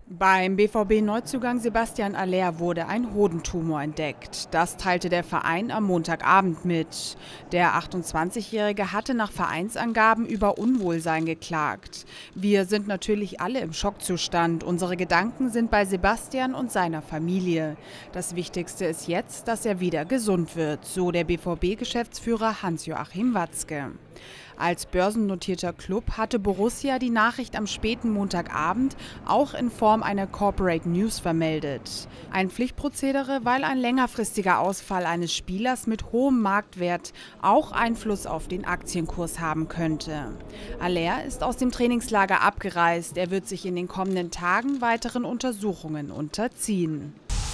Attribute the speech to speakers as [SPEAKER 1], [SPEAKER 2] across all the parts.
[SPEAKER 1] Beim BVB-Neuzugang Sebastian Haller wurde ein Hodentumor entdeckt. Das teilte der Verein am Montagabend mit. Der 28-Jährige hatte nach Vereinsangaben über Unwohlsein geklagt. Wir sind natürlich alle im Schockzustand. Unsere Gedanken sind bei Sebastian und seiner Familie. Das Wichtigste ist jetzt, dass er wieder gesund wird, so der BVB-Geschäftsführer Hans-Joachim Watzke. Als börsennotierter Club hatte Borussia die Nachricht am späten Montagabend auch in Form einer Corporate News vermeldet. Ein Pflichtprozedere, weil ein längerfristiger Ausfall eines Spielers mit hohem Marktwert auch Einfluss auf den Aktienkurs haben könnte. Haller ist aus dem Trainingslager abgereist. Er wird sich in den kommenden Tagen weiteren Untersuchungen unterziehen.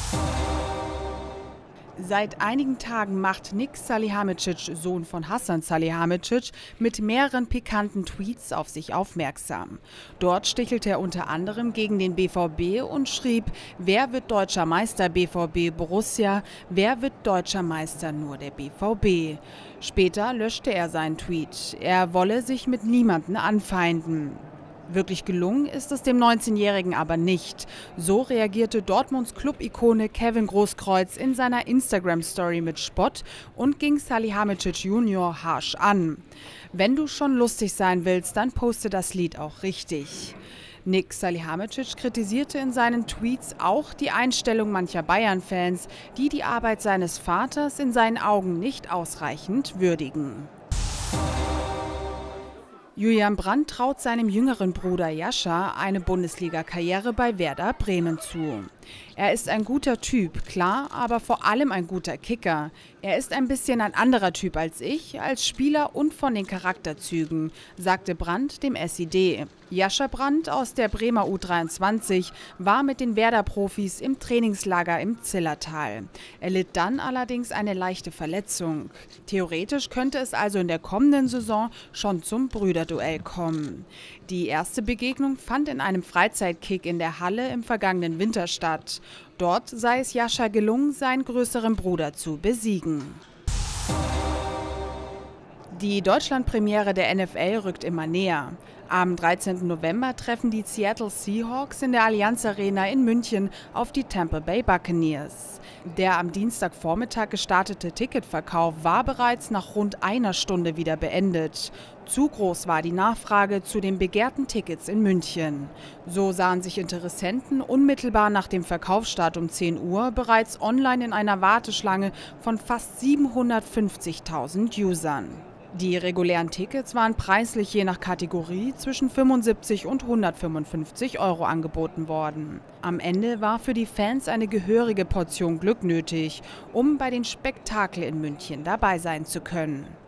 [SPEAKER 1] Seit einigen Tagen macht Nik Salihamidzic, Sohn von Hassan Salihamidzic, mit mehreren pikanten Tweets auf sich aufmerksam. Dort stichelt er unter anderem gegen den BVB und schrieb: Wer wird deutscher Meister BVB Borussia? Wer wird deutscher Meister nur der BVB? Später löschte er seinen Tweet. Er wolle sich mit niemandem anfeinden. Wirklich gelungen ist es dem 19-Jährigen aber nicht. So reagierte Dortmunds Club-Ikone Kevin Großkreuz in seiner Instagram-Story mit Spott und ging Salihamidzic Junior harsch an. Wenn du schon lustig sein willst, dann poste das Lied auch richtig. Nik Salihamidzic kritisierte in seinen Tweets auch die Einstellung mancher Bayern-Fans, die die Arbeit seines Vaters in seinen Augen nicht ausreichend würdigen. Julian Brandt traut seinem jüngeren Bruder Jascha eine Bundesliga-Karriere bei Werder Bremen zu. Er ist ein guter Typ, klar, aber vor allem ein guter Kicker. Er ist ein bisschen ein anderer Typ als ich, als Spieler und von den Charakterzügen, sagte Brandt dem SID. Jascha Brandt aus der Bremer U23 war mit den Werder-Profis im Trainingslager im Zillertal. Er litt dann allerdings eine leichte Verletzung. Theoretisch könnte es also in der kommenden Saison schon zum Brüderduell kommen. Die erste Begegnung fand in einem Freizeitkick in der Halle im vergangenen Winter statt. Dort sei es Jascha gelungen, seinen größeren Bruder zu besiegen. Die Deutschlandpremiere der NFL rückt immer näher. Am 13. November treffen die Seattle Seahawks in der Allianz Arena in München auf die Tampa Bay Buccaneers. Der am Dienstagvormittag gestartete Ticketverkauf war bereits nach rund einer Stunde wieder beendet. Zu groß war die Nachfrage zu den begehrten Tickets in München. So sahen sich Interessenten unmittelbar nach dem Verkaufsstart um 10 Uhr bereits online in einer Warteschlange von fast 750.000 Usern. Die regulären Tickets waren preislich je nach Kategorie zwischen 75 und 155 € angeboten worden. Am Ende war für die Fans eine gehörige Portion Glück nötig, um bei den Spektakel in München dabei sein zu können.